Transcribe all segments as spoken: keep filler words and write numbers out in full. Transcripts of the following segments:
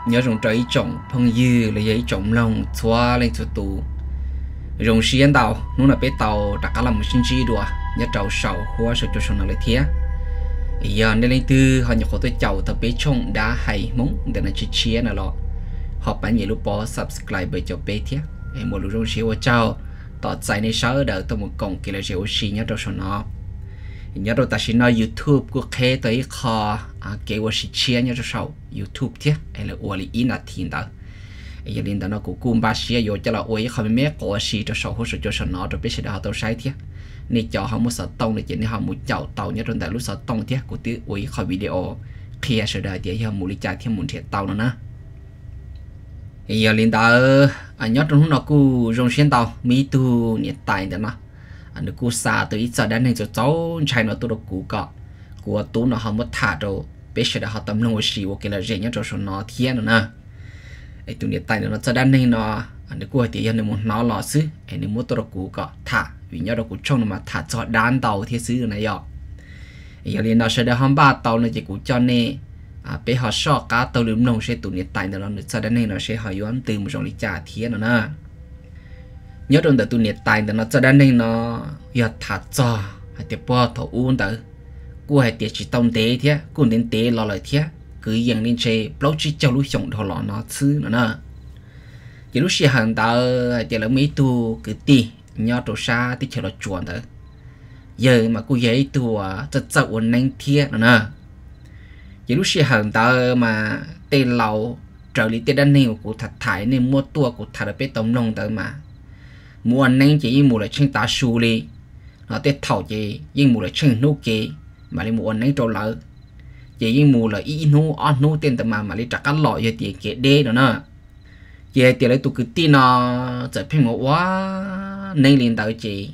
nhớ rồng trái trồng phong dư là giấy trồng lòng xóa lên cho tù rồng xiên tàu nó là bé tàu đặt cả làm một sinh chi đùa nhớ trâu sầu hoa sự cho son là thế giờ nên lên từ họ nhập khẩu tôi chầu tập bé trồng đá hay mống để nó chia chia nào lọ họ bán nhiều lúc bỏ subscribe bởi cho bé thế em một lúc rồng xiên hoa chầu tọt dàiในsáu đợt tôi một cổng kia là rồng xiên nhớ trâu son nó nhớ rồi ta xin nói YouTube của khe tới kho à kế hoạch sẽ chia nhớ cho sau YouTube thế hay là ủa li in là thiên đó giờ liên đó nó cũng cùng ba chia rồi cho là ủa không mấy có gì cho sau hỗ trợ cho sau nó rồi biết sẽ đào tàu sai thế này cho họ muốn sợ tông để chỉ nên họ muốn chào tàu nhớ rồi tại lúc sợ tông thế của tiếng ủa khỏi video khi sẽ đợi để họ muốn đi trả thêm muốn thiệt tàu nữa nè giờ liên đó à nhớ trong nó cũng dùng xuyên tàu mỹ tu nhiệt tài đó nó anh cứ xa tới ít giờ đến nên cho cháu trai nó tôi được cú cọ của tú nó không mất thả đâu bây giờ đã họ tâm lòng xì ok là dễ nhất cho số nó thiên rồi nè ấy tụi nhiệt tay nó cho đến nên nó anh cứ thì anh muốn nó lò xứ anh muốn tôi được cú cọ thả vì nhớ được cú trong mà thả cho đan tàu thế xứ này giờ giờ liền nó sẽ để hôm ba tàu nó chỉ cú cho nên à bây họ so cá tàu lưỡi nông sẽ tụi nhiệt tay nó nó cho đến nên nó sẽ hỏi yuan từ một dòng lý trả thiên rồi nè nhớ trong đời tụi nhiệt tài nó cho đến đây nó giờ thả cho hay tiếp bỏ thổ uốn tới cô hay tiệt chỉ tông tế thế cô đến tế lo lại thế cứ dần lên chơi blog chỉ cho lúc sống thọ lọ nó xứ nữa nè chỉ lúc xưa hàng ta chỉ là mấy tu cứ ti nhớ tổ xa thì chờ là chuẩn tới giờ mà cô giấy tu cho cho ổn định thế nữa nè chỉ lúc xưa hàng ta mà tên lầu trở đi tên đan nhiều của thật thải nên mua tua của thật là bé tông nông tới mà mua anh nên chỉ mua là trên ta su đi nó tết thầu chỉ nhưng mua là trên nô kê mà đi mua anh nên trâu lỡ chỉ nhưng mua là ít nô ăn nô tiền tầm mà mà đi trả cá lọ giờ tiền kệ đê nữa nè giờ tiền lấy tụ cứ tin nó trở thành một quá nên liền tới chỉ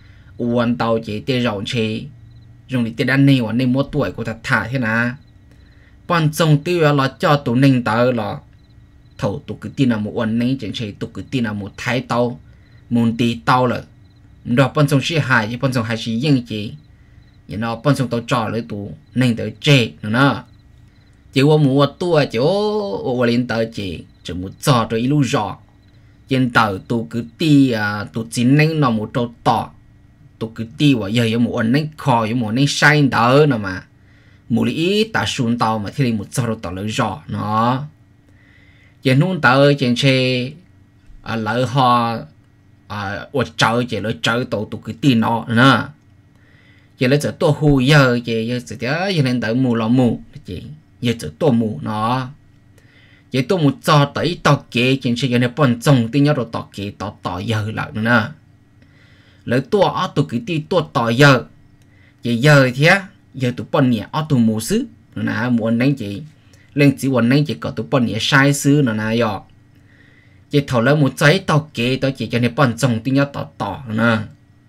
uốn tàu chỉ tiền rộng chỉ dùng đi tiền ăn nhiều nên mua tuổi của thật thà thế nào quan trọng tiêu là cho tụ nên tới là thầu tụ cứ tin là một uốn nên chẳng chỉ tụ cứ tin là một thái tàu muốn đi tàu rồi đó bọn chúng sẽ hại chứ bọn chúng hay chỉ yên chỉ nhưng nó bọn chúng tàu trò lấy tụ nên tới chế nữa nè chỉ có mua tua chỗ ở lên tới chỉ chỉ một trò rồi ilu rõ trên tàu tụ cứ đi à tụ chính nên nó một trâu tỏ tụ cứ đi và giờ có một anh nên khỏi một nên sai đỡ nữa mà một lý ta xuống tàu mà thì một trò rồi tàu lấy rõ nó trên nút tàu trên xe à lỡ họ à ở trời chỉ là trời tổ tụ cái tin nó nè chỉ là chỉ tổ hù giờ chỉ giờ chỉ giờ nên tới mù là mù chỉ giờ chỉ tổ mù nó chỉ tổ mù cho tới tao kế trên xe này bọn chồng tin nhớ rồi tao kế tao tao giờ lại nè lấy tổ ở tụ cái tin tổ tao giờ chỉ giờ thế giờ tụ bọn nhẹ ở tụ mù xứ nè muốn đánh chỉ lên chỉ muốn đánh chỉ có tụ bọn nhẹ sai xứ nè nè giờ chỉ thầu lấy một giấy tao kê tao chỉ cho nên bọn chồng tin nhớ tỏ tỏ nè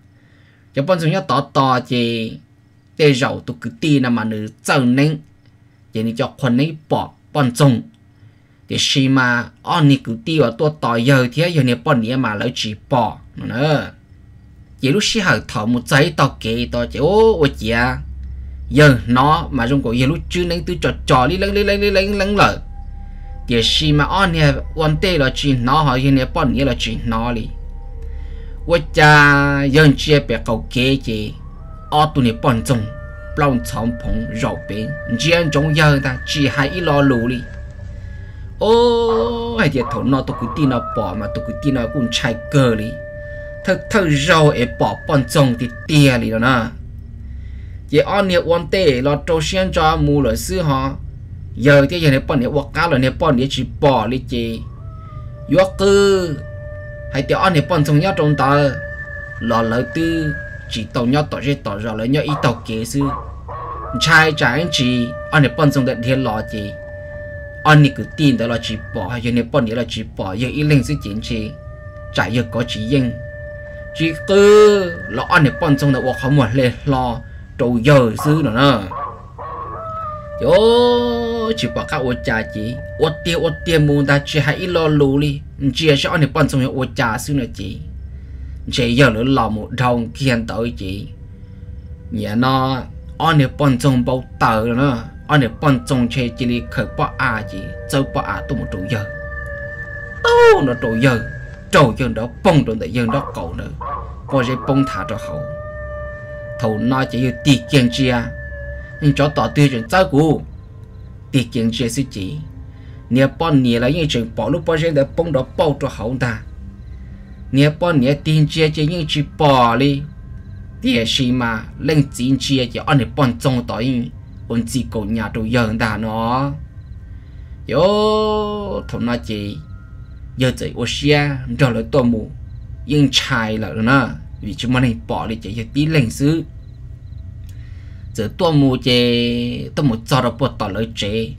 cho bọn chồng nhớ tỏ tỏ chỉ để giàu tụ cứ tin là mà nữ giàu nên chỉ nên choคนnày bỏ bọn chồng để khi mà anh này cứ tin vào tôi tỏ giờ thế giờ này bọn này mà lấy chỉ bỏ nữa chỉ lúc xí hở thầu một giấy tao kê tao chỉ ô ô chị à giờ nó mà trong cổ giờ lúc chưa nên tôi trò trò đi lên lên lên lên lên lên lợi để khi mà anh này quan tê là chuyện nó họ hiện nay bọn nghĩa là chuyện nó đi, tôi cha dân chia bè cầu kế chỉ, ở tụi này bọn chúng, bao chóng phong rau bén, riêng trong giờ ta chỉ hay ít lo lù đi, ô hay thì thằng nó tụi cái tin nó bỏ mà tụi cái tin nó cũng chạy cờ đi, thật thật rau ấy bỏ bọn chúng thì tia đi đó nè, chỉ anh này quan tê là trâu xiên cho mua lợi sư họ giờ thì giờ này bọn này quạt cá rồi này bọn này chỉ bỏ đi chị, yếu cứ hay tiểu anh này bọn trong nhau trong tờ lò lỡ tư chỉ tàu nhau tàu chơi tàu rồi lấy nhau ít tàu kế sư trai trái chị anh này bọn trong đợt thiên lò chị anh này cứ tin đó là chỉ bỏ giờ này bọn này là chỉ bỏ giờ ít lên sự chiến chị trái giờ có chỉ yên chỉ cứ là anh này bọn trong đợt không một lên lò trâu giờ sư nữa nè yo chỉ bảo các ô trà chỉ ô tiêu ô tiêu muốn ta chỉ hay lo lù đi chỉ cho anh bọn trong ô trà xứ nữa chị chỉ giờ nữa là một đồng kiên tới chị nhà nó anh bọn trong bao tờ nữa anh này bận trông chơi chỉ li khởi bỏ à gì châu bỏ à tôi một trâu giờ tao nó trâu giờ trâu giờ đó bông rồi tại giờ đó cậu nữa có gì bông thả cho hậu thầu nói chỉ yêu tiết kiệm chia nhưng cho tỏ tiêu chuẩn giáo cụ tiết kiệm chia sự chỉ nhớ bọn nhớ là những chuyện bỏ lúc bao giờ để bông đó bao cho hậu ta nhớ bọn nhớ tiền chia chỉ những chuyện bỏ đi thì khi mà lên tiền chia chỉ anh này bọn trông tới ôn chỉ cầu nhà đồ giờ ta nó yo thầu nói chỉ giờ chạy ô xe rồi lại tôi mù nhưng chạy là nó vì chúng mình bỏ đi chỉ tí lên xứ giờ tôi mù chỉ tôi một giờ đó bỏ tỏ lời chế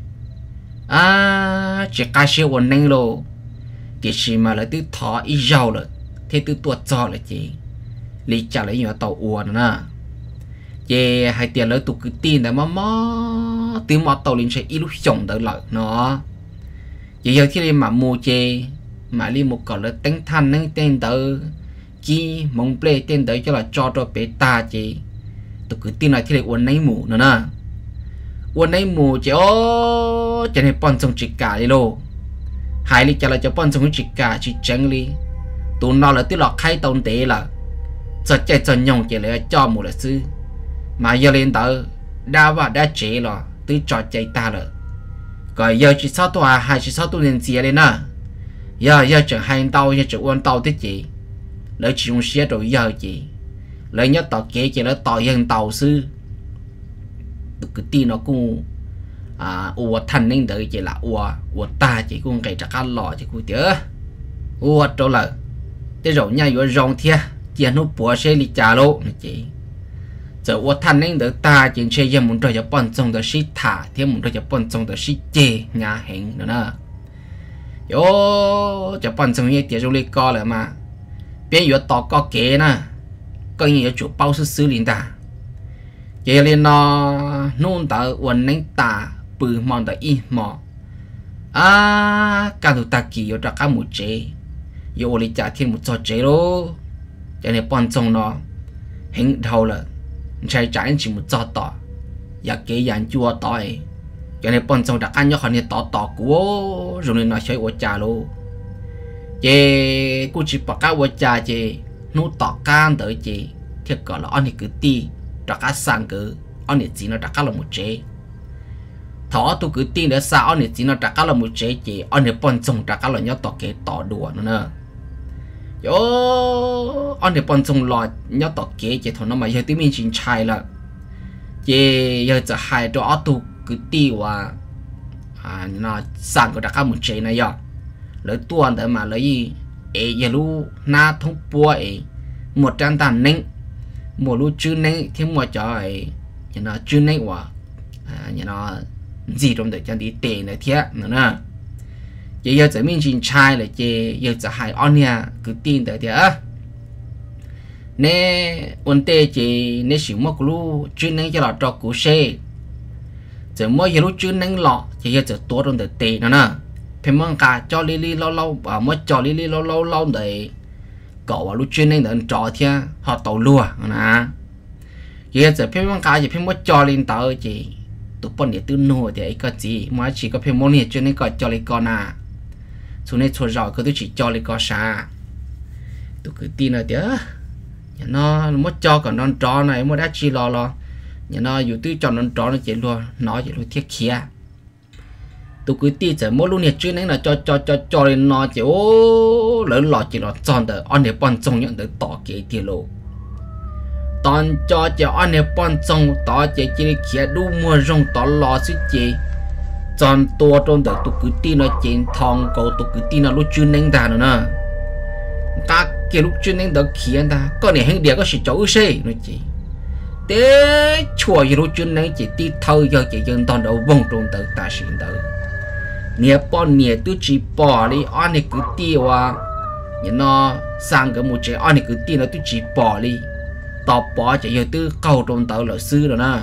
à chỉ cá siêu quần neng lô cái gì mà lại từ thọ ít giàu rồi thế từ tuột giờ là chỉ lý trả lấy nhiều tàu uổng nữa chỉ hai tiền lấy tụ cứ tin để mà mò từ mò tàu lên sẽ ít lúc chồng đỡ lợi nó chỉ giờ khi mà mua chê mà đi một cỏ là tính thanh nên tên đỡ chi mong play tên đỡ cho là cho cho bé ta chỉ tụ cứ tin là thì lại uốn nấy mù nữa nè uốn nấy mù chỉ ô cho nên bọn trong chỉ cả đi lô hai lý trả lại cho bọn trong chỉ cả chỉ trắng đi tụ nó là tức là khai tông tế là giờ chạy cho nhung chỉ lại cho một là sư mà giờ lên tờ đa và đa chế là từ trò chạy ta rồi còn giờ chỉ sáu tuổi hai chỉ sáu tuổi nên gì lên nè giờ giờ chẳng hai tàu giờ chẳng quan tàu thế chị lấy chỉ dùng xe rồi giờ chị lấy nhất tàu kế chỉ lấy tàu dân tàu sư cái tin nó cũng à ua thành nên đợi chỉ là ua ua ta chỉ cũng cái chắc ăn lò chỉ cũng tiếc ua đâu là cái rồi nhà vừa rong thia chỉ nó bùa xe đi trả lô chị giờ ua thành nên đợi ta chỉ chơi giờ muốn chơi cho bọn trong đó xí thả thêm muốn chơi cho bọn trong đó xí chê nhà hẹn nữa nè yo cho bọn trong như tiền du co lại mà bên vừa tỏ có kế nè coi như chủ bao sư xử lý ta vậy nên nó nôn tờ quần đánh ta bự mòn tờ y mò à cả tụi ta kỳ cho các một chế yo lấy trả thêm một trò chế đó cho nên bọn trong nó hình đầu là chạy chạy chỉ một trò tỏ và kế dàn chua tỏi cho nên bọn trong đặt ăn nhóc họ nên tỏ tỏ của rồi nên nó chơi ô trà luôn chị cô chỉ bảo các ô trà chị nút tỏ can tới chị thì gọi là anh thì cứ ti đặt cá sang cứ anh thì chỉ nó đặt cá là một chế thọ tôi cứ tin để sao anh thì chỉ nó đặt cá là một chế chị anh thì bọn trong đặt cá là nhóc tỏ kế tỏ đùa nữa nè yo anh thì bọn trong lò nhóc tỏ kế chị thôi nó mà giờ tí mình chỉ chạy là chị giờจะให้ตัวอตุกตีว่าอ่าน่ะสั่งก็ดักมุเจนะยอแล้วตัวแต่มาเลยเออย่ารู้หน้าทงปัวเอหมดจันตานนิ่งหมดรู้ชื่อนิ่งที่หมดจ่อเออย่าน่ะชื่อนิ่งว่าอ่าอย่าน่ะจีตรงเด็กจันดีเตะในเทียนั่นน่ะchị giờจะมีจริงใช่เลยchị giờจะให้อันเนี่ยคือตีนแต่เดียวnè vấn đề chỉ nè sử mất lu chuyên năng cho là trò cú xe giờ mỗi giờ lúc chuyên năng lọ chỉ giờตัวtrong đời tệ nữa nè phải mong cả cho li li lâu lâu và mỗi cho li li lâu lâu lâu để cậu vào lúc chuyên năng để trò thia họ tàu lùa nè giờ giờ phải mong cả chỉ phải mỗi cho lên tàu chỉ tụi bọn để tư nô thì ấy có gì mà chỉ có phải mong này chuyên năng gọi cho lên con à số này số rồi cứ tôi chỉ cho lên con xa tụi cứ tin là tiếc nó mất cho còn non trò này mới đã chi lo lo nhà nó dù tư cho non trò nó chỉ luôn nó chỉ luôn thiết kia tôi cứ tin sẽ mỗi lúc này chuyên này là cho cho cho cho lên nó chỉ ô lớn lọ chỉ là tròn đời anh để bọn trong nhận được tỏ kế tiền lộ toàn cho chỉ anh để bọn trong tỏ chỉ chỉ kia đu mua rong tỏ lọ suy chỉ tròn tua trong đời tôi cứ tin nó trên thòng cầu tôi cứ tin là lúc chuyên này đàn nữa các cái lúc chuyên nên được khiến ta có này hình địa có sự chỗ xe nó chỉ thế chùa gì lúc chuyên nên chỉ đi thâu cho chỉ dân toàn đầu vòng trong tới ta xin tới nhẹ bọn nhẹ tôi chỉ bỏ đi anh này cứ tiêu à nhẹ nó sang cái một chế anh này cứ tiêu là tôi chỉ bỏ đi tập bỏ chỉ giờ tôi cầu trong tới là sư rồi nè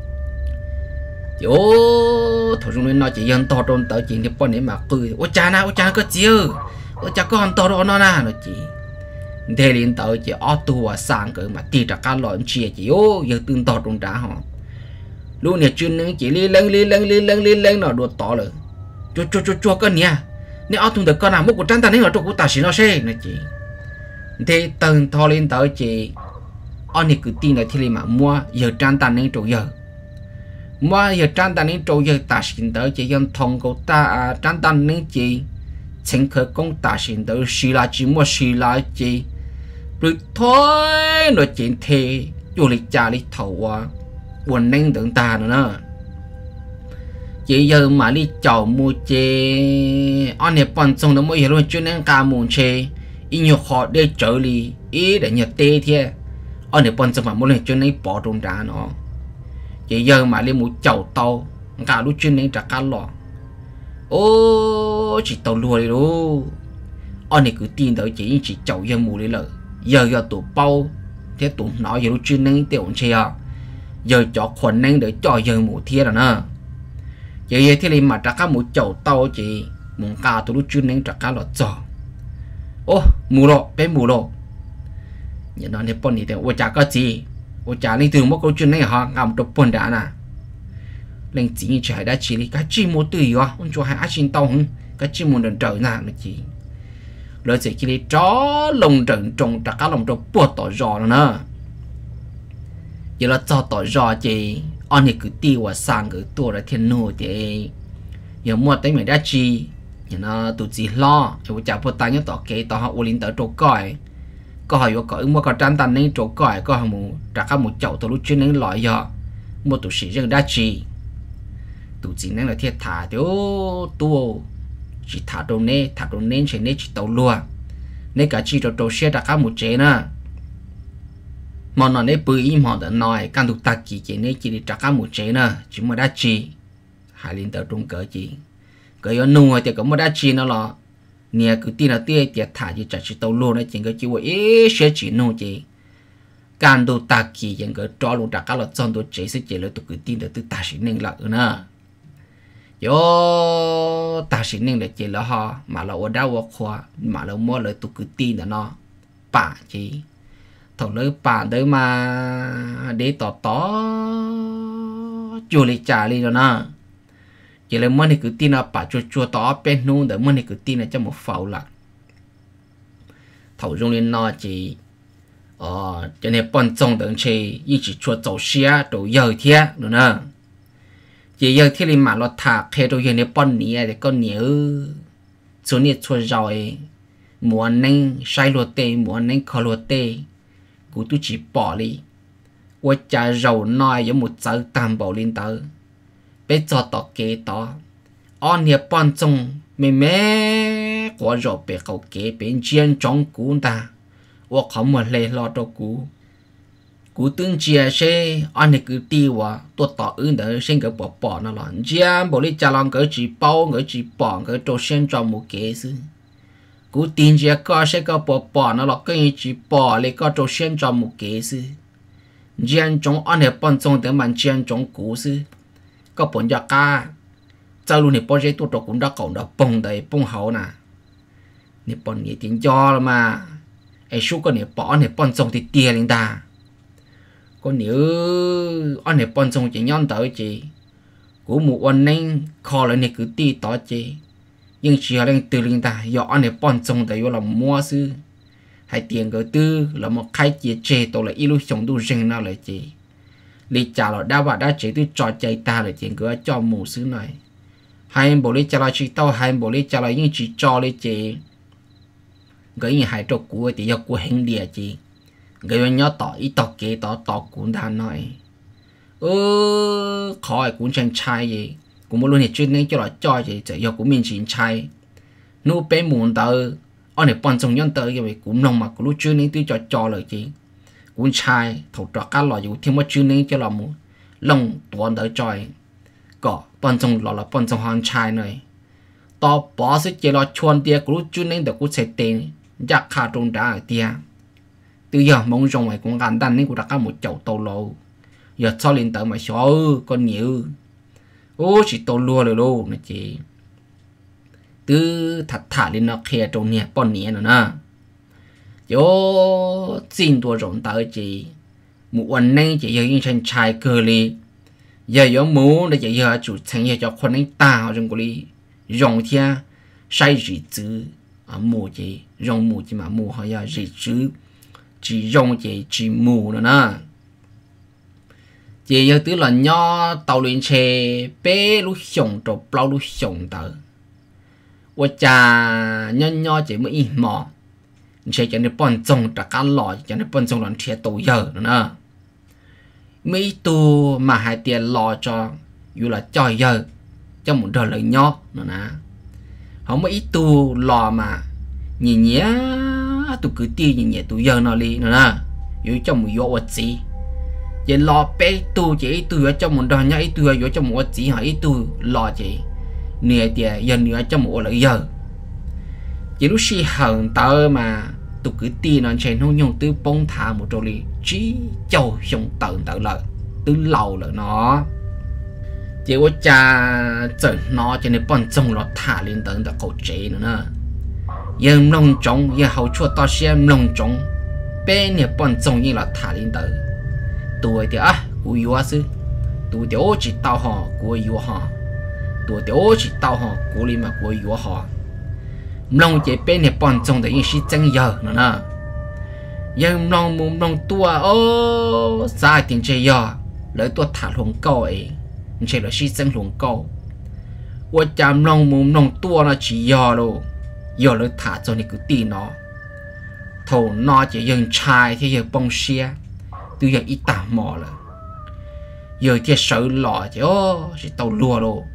ô thôi chúng nên nó chỉ dân to trong tới chuyện thì bọn này mà cười ô cha na ô cha có chiêu ô cha có ăn to đó nó na nó chỉ thế liền tới chỉ auto và sang cái mà ti trả cá lợn chia chỉ ô giờ tương to trong trả họ lúc này chuyên nâng chỉ li lăng li lăng li lăng li lăng nó đuột tỏ rồi chua chua chua chua con nha nếu ở thùng được con nào mất của trăn ta nên ở trong của ta xí nó xe này chị thế tầng thò lên tới chị anh này cứ tin là thì mà mua giờ trăn ta nên trâu giờ mua giờ trăn ta nên trâu giờ ta xin tới chị dân thông của ta trăn ta nên chị chính khởi công ta xin tới xí là chỉ mua xí là chị rồi thôi nó chuyện thế du lịch cha lịch thầu à buồn nên tưởng ta nữa chỉ giờ mà đi chào mua chê anh này bọn xong nó mới hiểu luôn chuyện nên cả muốn chê ít nhiều họ để trở đi ý để nhập tê thế anh này bọn xong mà muốn lên chuyện này bỏ trong đá nó chỉ giờ mà đi mua chào tàu cả lúc chuyện này trả cá lọ ô chỉ tàu lùa đi đâu anh này cứ tin tới chỉ chỉ chào giờ mua đi lợi giờ giờ tụ bao thế tụ nói giờ lúc chuyện này tiểu chê à giờ cho khuẩn nên để cho giờ mua thiệt rồi nè giờ giờ thì mà trả cá một chậu tàu chị muốn cá tôi lúc chuyên nên trả cá lọt giò ô mù lộ bé mù lộ giờ nó thì bọn này thì ô trả có gì ô trả lên từ một câu chuyện này họ làm được bọn đã nè lên chỉ như trái đã chỉ là cái chi một từ gì ông cho hai xin tàu không cái chi một lần trời nào là chị rồi sẽ chỉ đi chó lồng trận trồng trả cá lồng trồng bột tỏi giò nữa giờ là cho tỏi giò chị anh ấy cứ tiêu và sang cáiตัวlà thiên nô thì giờ mua tới mình đã chi giờ nó tụi gì lo rồi chả bớt tay nhớ tỏ kế tỏ họ u linh tới chỗ còi có hỏi có mua có trăn tan nên chỗ còi có hàng một trả các một chậu tôi lúc chuyên nên loại giờ mua tụi sĩ dân đã chi tụi gì nên là thiệt thả thiếu tua chỉ thả đồ nê thả đồ nên chỉ nên chỉ tàu lùa nên cả chi đồ xe trả các một chế nữa mà nó để bự im họ đã nói can tụ ta chỉ chỉ nên chỉ để trả cá một chế nữa chỉ mà đã chi hai linh tờ trung cỡ chỉ cỡ yo nuôi thì có mà đã chi nó là nè cứ tin là tia tiệt thả chỉ trả chỉ tàu luôn đấy chỉ cái chỉ vậy ế sẽ chỉ nuôi chỉ can tụ ta chỉ chỉ cái cho luôn trả cá là chọn tụ chế sẽ chỉ là tụ cứ tin là tụ ta chỉ nên là nữa yo ta chỉ nên là chỉ là họ mà là ở đâu ở khoa mà là mua lại tụ cứ tin là nó bả chỉ thầu lấy bà đấy mà để tỏ tỏ chùa lịch trả đi rồi nè chỉ là mới này cứ tin là bà chùa chùa tỏ bên nung để mới này cứ tin là cho một phẩu là thầu dùng lên nó chỉ ờ cho nên bọn trong等chỉ一起chùa走xe đồ giờ thế rồi nè chỉ giờ thế mà nó thả khe đồ giờ này bọn nhẹ thì con nhớ số này chùa rồi muốn nên sai luật tê muốn nên khó luật tê cú tôi chỉ bỏ đi, tôi trả giàu nói với một giờ tam bảo lên tới, bây giờ tao kế đó, anh hiệp ban trong mẹ mẹ của rồi bé cậu kế bên trên trong cú ta, tôi không một lời lo cho cú, cú tương chia sẻ anh hiệp cứ tiêu à, tôi tạo ứng để sinh cái bỏ bỏ nó là, chỉ bảo đi trả lòng cái chỉ bao cái chỉ bỏ cái cho sinh trong một kế sự. Cú tin chỉ có sẽ có bỏ bỏ nó là cái chỉ bỏ lấy có cho xem cho một cái sự, riêng trong anh ấy bọn trong để mà riêng trong cú sự, có bọn gia ca, sau luôn này bọn chế tôi cũng đã cộng đã bông đầy bông hậu nè, này bọn này tiền cho là mà, ai số cái này bỏ này bọn trong thì tiền lên ta, còn nếu anh ấy bọn trong chỉ nhon tới chỉ, cú một anh nên khó là này cứ ti tỏ chỉ nhưng chỉ là từ linh ta do anh ấy bọn trong tại là mua sư hay tiền cái tư là một khai chia chê tôi là ilu sống tu riêng nào lại chị lý trả là đa bà đã chế tôi trò chạy ta là tiền cứ cho mù sư này hai bộ lý trả là chỉ tao hai bộ lý trả là nhưng chỉ cho lấy chị cái như hai trò của thì do của hình địa chị cái nhớ tỏ ít tỏ kế tỏ tỏ cũng đã nói ơ khỏi cũng chẳng trai gì cũng một luôn thì chuyên nên cho là cho gì chỉ do của mình chỉ trai nu bé muốn tới anh này bọn trong nhân tới vậy cũng lòng mà cũng lúc chuyên nên tôi cho cho lời chị cũng trai thầu trọ cá lò dù thêm một chuyên nên cho là một lòng tuần tới trời có bọn trong lò là bọn trong hàng trai này to bỏ sẽ chỉ là chuồn tia cũng lúc chuyên nên được cũng sẽ tiền giặc khá trong đá tia từ giờ mong rằng mày cũng簡单nên cũng đã có một chậu tàu lầu giờ cho lên tới mà số con nhiều ô chỉ tàu lùa rồi luôn nè chị từ thật thả lên nó kia trong nhà bọn nhẹ nữa nè yo xin tôi rộng tới chị mộtวันnày chị giờ những chân trai cơ li giờ giờ muốn để giờ chủ thành giờ cho con anh ta trong cái đi rong thia sai gì chứ à mù gì rong mù chỉ mà mù họ giờ gì chứ chỉ rong gì chỉ mù nữa nè chỉ giờ tứ là nho tàu lên xe bé lúc sống trộn bao lúc sống tờ và cha nho nho chỉ mới ít mỏ sẽ cho nên bọn trông trả cá lò cho nên bọn trông làm thiệt tổ giờ nữa nè mấy tu mà hai tiền lò cho dù là cho giờ cho một đời lời nho nữa nè không mấy tu lò mà nhìn nhé tu cứ ti nhìn nhẹ tu giờ nó đi nữa nè dù cho một vô vật gì vậy lò bé tu chỉ tu ở trong một đời nhá ít tu ở trong một vật gì hả ít tu lò chỉ nè tiền giờ nữa trong một lời giờ chỉ lúc xí hận tớ mà tụi cứ tin nó chạy nó nhung từ bông thả một trò li trí châu xong tận tận lợi từ lâu lợi nó chỉ có cha chở nó cho nên bọn trông nó thả lên tận tận cổ chế nữa nè giờ nông trống giờ hậu chua to xem nông trống bên này bọn trông như là thả lên tận tuổi thì à của yêu sư tuổi thì ô chỉ tao họ của yêu họ tuổi thì ô chỉ tao họ của li mà của yêu họ nông chế bên này bọn trông để những sĩ chân giờ nữa nè giờ nông muốn nông tua ô sai tiền chơi giờ lấy tua thả luồng câu ấy chơi là sĩ chân luồng câu và chạm nông muốn nông tua nó chỉ giờ luôn giờ lấy thả cho nên cứ tin nó thầu nó chỉ dừng trai thì giờ bông xe từ giờ ít tạm mò là giờ thì sợ lọ chứ ô chỉ tàu lùa luôn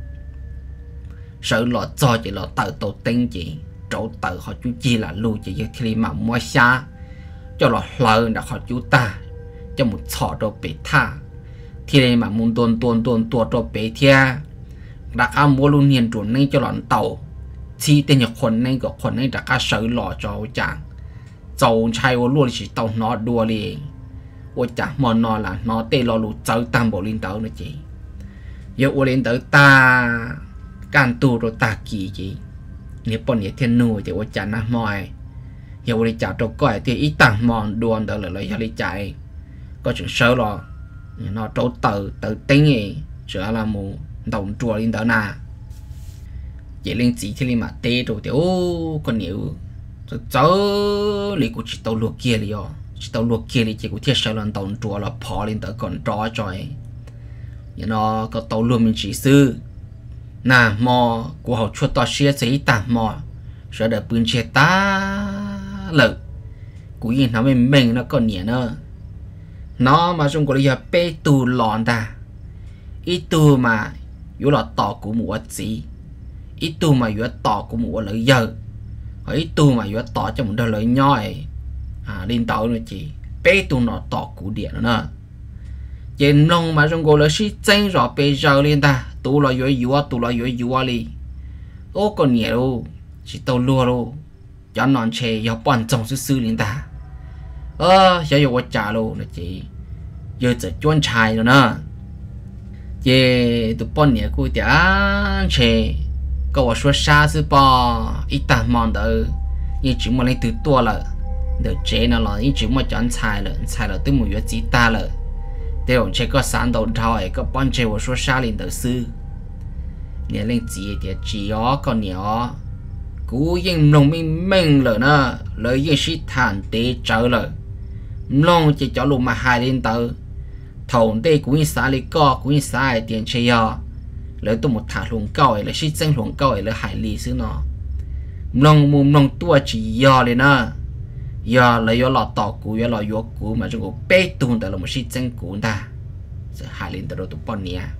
sợ lọ cho chỉ lọ tàu tàu tinh chỉ chỗ tự họ chú chi là lưu chỉ thì mà mua xa cho là lời đã họ chú ta cho một sọ đồ bị tha thì mà muốn tuôn tuôn tuôn tuôn đồ bị thia đã ăn mua luôn hiền chuẩn nên cho lọn tàu chi tên nhậtคนnên cóคนnên đã cá sợ lò cho chàng dầu chai ô luôn chỉ tàu nó đua liền ô chàng mòn nó là nó tê lo lụt chơi tam bộ liên tàu nữa chị giờ ô liên tàu ta can tu rồi ta kỳ chị nếu bọn nhẹ thiên nuôi thì ô chàng nó mỏi giờ ô đi chào trâu coi thì ít tăng mòn đuôn đó là lấy đi chạy có chuyện sơ lo nó trâu tự tự tính gì sửa là một đồng chùa lên đó nà chỉ lên chỉ thì mà tê rồi thì ô còn nhiều cháu lấy của chị tàu luộc kia đi à chị tàu luộc kia đi chỉ của thiết sơ lần đồng chùa là phò lên tới còn trò trời nó có tàu luộc mình chỉ sư nà mò của họ chuột to xia giấy tảng mò sẽ đợi bưng che ta lợn của yên nó mình mình nó còn nhẹ nữa nó mà trong cái giờ bê tu lòn ta ít tu mà yếu là tỏ của một gì ít tu mà yếu tỏ của một lợi giờ ít tu mà yếu tỏ cho một đôi lợi nhoi à lên tàu nữa chị bê tu nó tỏ của điện nữa trên nông mà trong cái là sĩ tranh rõ bê giờ lên ta tu là yếu yếu tu là yếu yếu đi ô còn nhẹ đâu chỉ tàu lúa đâu cho non chè yếu bọn trồng sư sư lên ta ơ giờ yếu trả luôn nè chị giờ chỉ chuyên trai rồi nè chị tụi bọn nhẹ cô thì ăn chè câu số xa sư bò ít tàn mòn đỡ nhưng chỉ mà lên từ tua là được chế nó là nhưng chỉ mà chọn trai là trai là tới một yếu chỉ ta là để ông chế có sáng đầu thao ấy có bọn chế số xa lên đỡ sư nhẹ lên chỉ thì chỉ ó còn nhẹ ó cú yên nông minh minh rồi nè lời yên sĩ thản tế trở lời nông chỉ cho lùm mà hai lên tờ thầu tê cú yên xã lý co cú yên xã ai tiền chơi yo lời tôi một thả luồng cao ấy là sĩ danh luồng cao ấy là hải lý xứ nó nông mồm nông tua chỉ yo lên nè yo là yo lọt tỏ cú yo là yo cú mà trong cú bê tuôn tờ là một sĩ danh cú ta sẽ hai lên tờ đâu tụi bọn nhẹ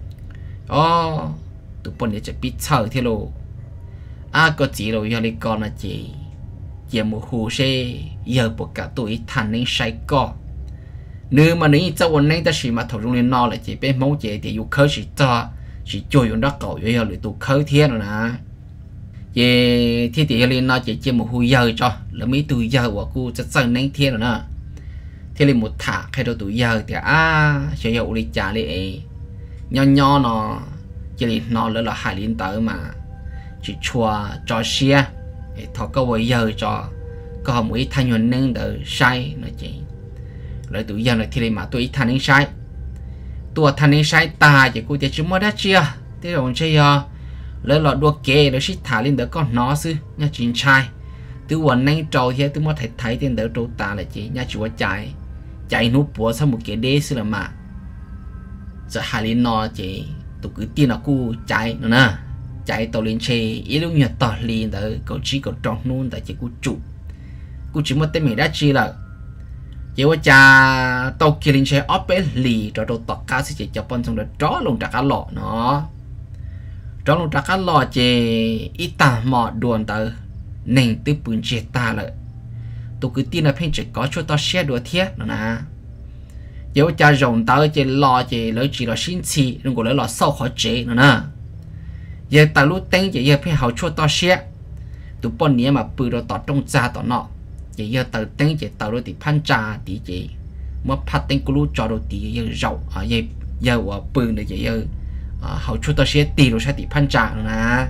ô tụi bọn nhẹ chỉ biết chờ thế lộ à có chỉ rồi giờ đi con là chị giờ một hồ xe giờ bộ cả tuổi thành nên sai co nếu mà nếu cho bọn này ta chỉ mà thầu trong lên no là chỉ bên mẫu chị thì yêu khơi chỉ cho chỉ chui vào đó cầu giờ lại tụ khơi thiên rồi nè về thì thì lên no chỉ chỉ một hồ giờ cho là mấy tuổi giờ của cô chắc chắn nên thiên rồi nè thì lên một thả hay đâu tuổi giờ thì à sẽ dụ đi trả lại nho nho nó chỉ lên nó là là hai liên tới mà chỉ chua cho xe thọ có bây giờ cho có một ít thanh nhuận nên đỡ sai nói chị lấy tụi dân là thì mà tôi ít thanh nên sai tua thanh ấy sai ta chỉ cô chỉ chúng mới đã chia thế rồi chơi à lấy lọ đua kê lấy xịt thả lên đỡ con nó sư nha chín trai từวันnay trâu thế từ mới thấy thấy tiền đỡ trâu ta là chị nha chúa chạy chạy núp bùa sau một cái đế sư là mà giờ hai linh nó chị tụi cứ tin là cô chạy nữa nè chạy tàu lên xe ý lúc nhật tàu liền đỡ cậu chỉ cậu tròn luôn tại chị cô chủ cô chỉ một tên mình đã chi là chỉว่าจะตกกินเชออฟเปลีจะโดนตอกก้าสิจะปนตรงเดือดจ้อลงจากกันหล่อเนาะจ้อลงจากกันหล่อเจอีตาหมอดวนเตอหนึ่งตื้อปืนเจตาเลยตัวคือตีนเพ่งจะก็ช่วยต่อเชียดัวเทียนะนะเดี๋ยวจะรองเตอเจหล่อเจเลยจีเราชิ้นชีลงก็เลยหล่อเศร้าขอเจนะนะเดี๋ยวตาลูเต็งจะเยอะเพ่งเขาช่วยต่อเชียตัวปนเนี้ยมาปืนเราต่อตรงจ้าต่อเนาะchỉ giờ tàu tên chỉ tàu đôi thì phan trà thì chỉ mà phát tên cú cho đôi thì giờ rau à giờ giờ ở bự này chỉ giờ hậu chút tao sẽ tì rồi sẽ thì phan trà nè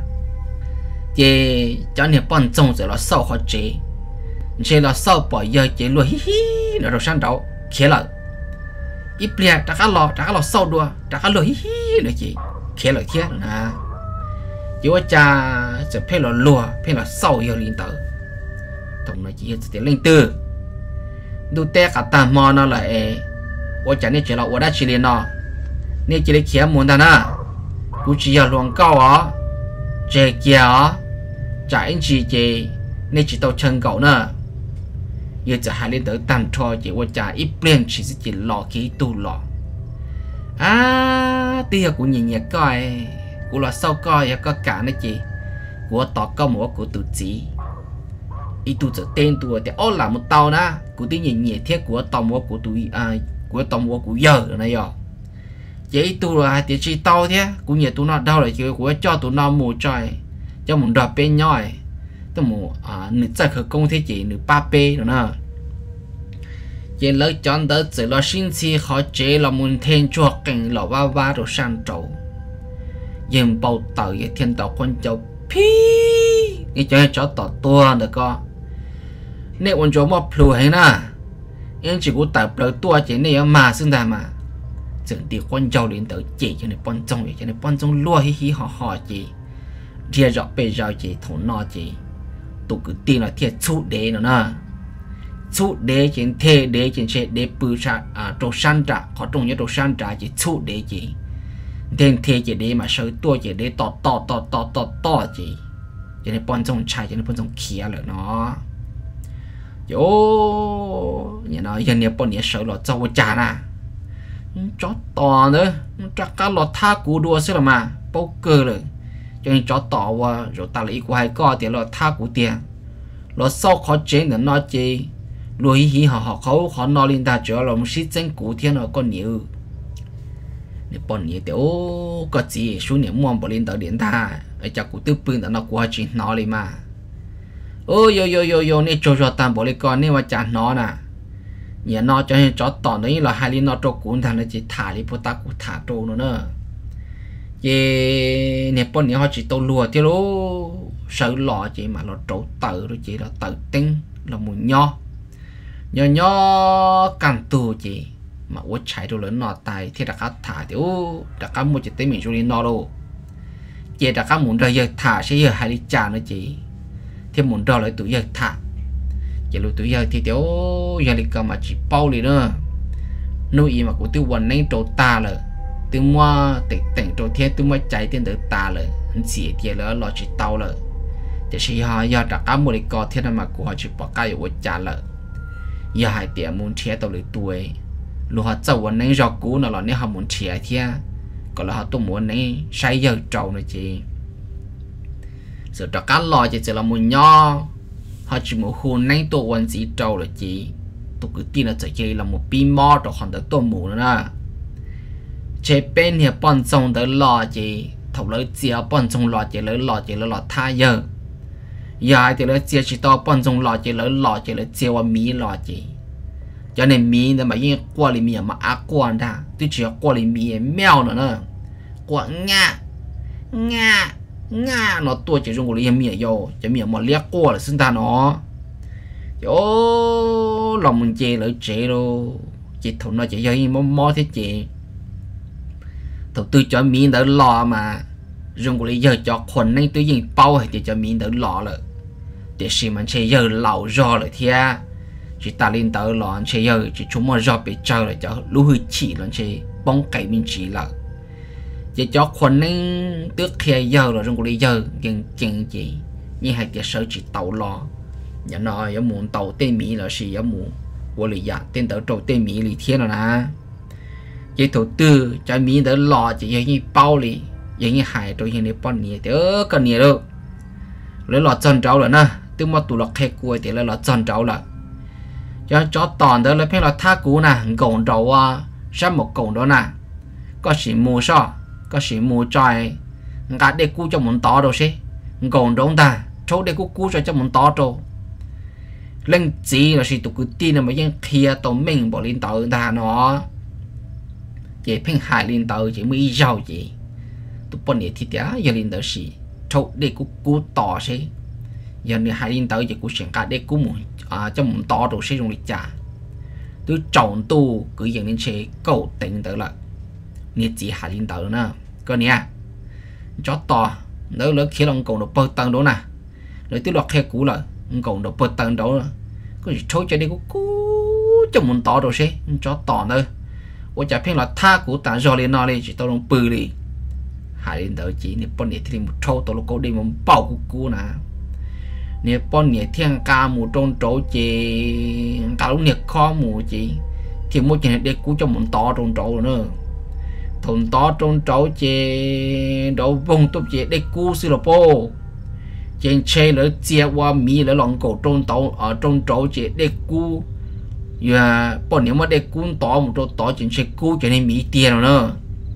chỉ cho nên bọn trông rồi là sau họ chỉ chỉ là sau bỏ giờ chỉ luôn hi hi là rồi sang đầu kia là ít bia đã cá lò đã cá lò sau đua đã cá lò hi hi là chỉ kia là kia nè chỉว่าจะจะเพ่là lùaเพ่là sau giờ liền tàu tổng nói chỉ để lên từดูแต่กับตามอนั่นแหละเอว่าจะเนี่ยจะเราว่าได้ชิลีนอเนี่ยจะได้เขียนมุนตานะกูจะอยากลวงเก้าอ๋อเจเกียอ๋อจ่ายจีเจเนี่ยจะต้องเชิงเก่าเนอะยังจะหาเรื่องเดินตามทอจะว่าจะอีเปลี่ยนชีวิตจะหลอกกี่ตัวหลอกอ่าตีกับกูnhìn nhẹ coiกูหลอกเศร้าcoiยังก็กะนะจีกูต่อก็หมดกูตุจีít tu trở tên tu thì ô là một tàu na của tí nhẹ nhẹ thiết của tàu mua của tụi à của tàu mua của giờ này rồi chỉ tu là thì chỉ tàu thế của nhẹ tu nó đâu là chỉ của cho tụi nó mua trời cho một đợt bên nhoi tôi mua à nửa chạy khởi công thế chỉ nửa ba p nữa nè chỉ lấy chọn đỡ chỉ là sinh chi khó chế là muốn thêm chuột cảnh là va va rồi sang trầu dừng bầu tàu vậy thiên tàu con châu pi cái cho cho tỏ tua được co nếu muốn cho một plu hay na em chỉ có tập lời tua chỉ này mà xưng đà mà chẳng thì con dâu đến tới chỉ cho nên bọn trong vậy cho nên bọn trong lua hí hí họ họ chỉ chia rõ bề rõ chỉ thổ nọ chỉ tụ cứ tin là thiệt chút đế nữa nè chút đế chỉ thề đế chỉ sẽ đế bự sa à đồ san trả họ trong những đồ san trả chỉ chút đế chỉ tên thề chỉ đế mà sợi tua chỉ đế to to to to to to chỉ cho nên bọn trong chạy cho nên bọn trong kia rồi nó yo nhà nó giờ này bọn nhà sợ là trâu chả nè chó to nữa chắc cả lọt tha cú đua xí là mà bao cơ rồi cho nên chó to qua rồi ta lấy của hai co thì lọt tha cú tiền lọt sau khó chế nữa nó chi lùi hí họ họ khó khó nó lên ta chỗ là một xí chân cú thiên nó còn nhiều để bọn nhà tiểu có gì số niệm mua bỏ lên tàu điện ta ở chắc cú tư pưng nó qua chuyện nó đi mà ôi yo yo yo yo này cho cho tạm bỏ lên con này mà chả nó nè nhà nó cho nên chó tỏ đấy là hai linh nó cho cuốn thằng nó chỉ thả đi, ta cũng thả trâu nữa nữa về nè bọn này họ chỉ tàu lùa theo lố sợ lọ chỉ mà nó trâu tự rồi chỉ là tự tinh là một nho nho nho càng tù chỉ mà uất chạy rồi lớn nọ tài thì đã cá thả thì ô đã cá một chỉ tới mình rồi nó đâu chỉ đã cá muốn rơi giờ thả sẽ giờ hai linh trà nữa chỉ thêm muốn rơi lại tụi giờ thả chỉ lúc tụi giờ thì tiểu giờ đi cầm mà chỉ bao đi nữa nuôi mà của tiêu quần nên trâu ta rồi tiêu mua tỉnh tỉnh trâu thiên tiêu mua chạy tiền được ta rồi chỉ tiền là lo chỉ tàu rồi thì khi họ giờ đặt áp một cái co thiên mà của họ chỉ bỏ cái ở trả rồi giờ hai tiền muốn chia tàu lấy tuổi lúc họ giàu quần nên do cũ nó là nếu họ muốn chia thiên còn là họ tôi muốn nên say giờ trâu nữa chị sự đặt cá lò chỉ chỉ là một nho họ chỉ một hồn nên tôi quan gì trâu là chị tôi cứ tin là chỉ là một pin mò rồi còn tới tôi mù nữa nè chế bên thì bọn trong tới lò chị thầu lấy chia bọn trong lò chỉ lấy lò chỉ lấy lò thay giờ giờ thì lấy chia chỉ to bọn trong lò chỉ lấy lò chỉ lấy chia qua mì lò chị cho nên mì thì mà như qua li mì mà ác quan ta tôi chỉ qua li mì mèo nữa nè qua nga nga nga nó tôi chỉ dùng cái miệng vô chỉ miệng mà liếc qua là sinh ta nó chỗ lòng mình chê lợi chê đâu chỉ thằng nó chỉ chơi mò mò thế chị thầu tư cho miếng đỡ lò mà dùng của lý giờ cho khuẩn nên tôi dừng bao hay thì cho miếng đỡ lò rồi để xem mình chơi giờ lẩu rò rồi thia chỉ ta lên tới lò chơi giờ chỉ chúng mà rò bị chơi rồi cho lú hơi chỉ lần chơi bóng cày mình chỉ là chỉ cho khuẩn nên trước khi giờ rồi dùng của lý giờ dừng chừng gì như hai cái sở chỉ tàu lò nhà nó có muốn tàu tên mỹ là gì có muốn của lý giả tên tàu trâu tên mỹ lý thiên rồi nè chỉ đầu tư cho mỹ đỡ lò chỉ như bao lì giống như hải rồi hiện nay bọn nhẹ thì ơ cần nhẹ đâu lấy lò chân trâu rồi nè tức mà tụ lọt khe cua thì lấy lò chân trâu là cho cho toàn đó lấy phép là tha cú nè gồng trâu à sát một gồng đó nè có sĩ mua sao có sĩ mua trai ngã để cú cho muốn to đâu xí gồng đúng ta chỗ để cú cú cho cho muốn to đâu lên chỉ là sĩ tụ cứ tin là mấy những kia tàu mình bỏ lên tàu ta nó chỉ phèn hải lên tàu chỉ mới giàu gì tụ bọn nhẹ thì tiếc giờ lên tàu sĩ chỗ để cú cú to xí giờ này hải lên tàu chỉ cú chuyển cả để cú muốn à cho muốn to đâu xí dùng để trả tôi trồng tu cứ dừng lên chế cầu tính tới là nhiệt chỉ hải lên tàu nữa coi nè chó to nếu lớn khi lòng cầu nó bơ tăng đó nè rồi tôi lọt khe cũ là cầu nó bơ tăng đó có gì thôi cho đi cú cú cho muốn to đâu xí chó to nữa我假骗了他古但绕里那里只到弄背里，海里头只你半年天木抽到了高地木爆咕咕呐，你半年天家木中走只，家拢你ข้อ木只，天木只你估就木多中走nữa，同多中走只，到vùng tốt只你估是了啵，trên xe lỡ chia qua mỹ lỡ lòng cổ trong tàu ở trong chỗ chỉ để cú và bọn nếu mà để cuốn tỏ một chỗ tỏ chuyện sẽ cú cho nên mỹ tiền rồi nữa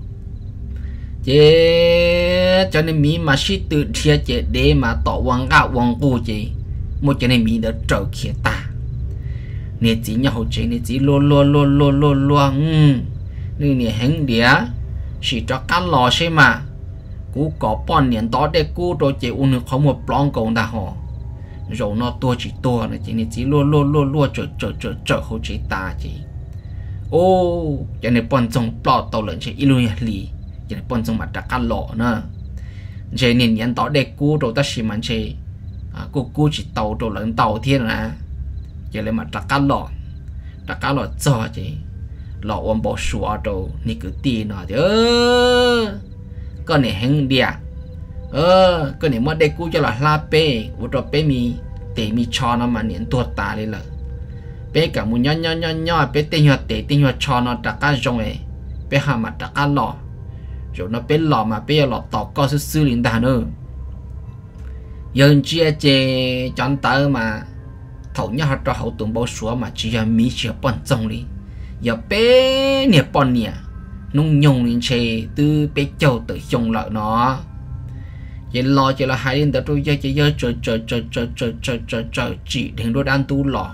chứ cho nên mỹ mà sĩ tự thiệt chỉ để mà tỏ quảng cáo quảng cú chỉ một cho nên mỹ đã trở kia ta nên chỉ nhau chỉ nên chỉ luôn luôn luôn luôn luôn luôn nên nè hẹn đĩa chỉ cho cá lò xem mà cú có bọn niệm đó để cú rồi chỉ uống được không một lon cầu ta họ rồi nó tua chỉ tua này chỉ nên chỉ luôn luôn luôn luôn chờ chờ chờ chờ hỗ trợ ta chỉ ô cho nên bọn trong plot tàu lợn chỉ ilu lì cho nên bọn trong mặt đặt cá lọ nữa cho nên niệm đó để cú rồi ta chỉ mình chỉ cú cú chỉ tàu rồi lợn tàu thiên là cho nên mặt đặt cá lọ đặt cá lọ cho chỉ lọ ôm bỏ sủa rồi ni cứ tiền nó chứ cái này hẹn địa ờ cái này mà để cú cho là la pe của trò pe mi để mi cho nó mà niệm tuột ta đi là pe cả một nhon nhon nhon nhon pe tinh hoạt để tinh hoạt cho nó đặt cá rong ấy pe hà mặt đặt cá lò rồi nó pe lò mà pe lò tỏ co sư sư liền ta nữa dân chia chè chọn tới mà thầu nhau cho hậu tụng bao số mà chỉ là mi chỉ bận trông đi giờ pe nè bận nè nung nhung lên chè từ pe châu từ trông lại nó vậy lo chỉ là hai đến tới tôi chơi chơi chơi chơi chơi chơi chơi chơi chơi chơi chơi chỉ đến đôi ăn tu lò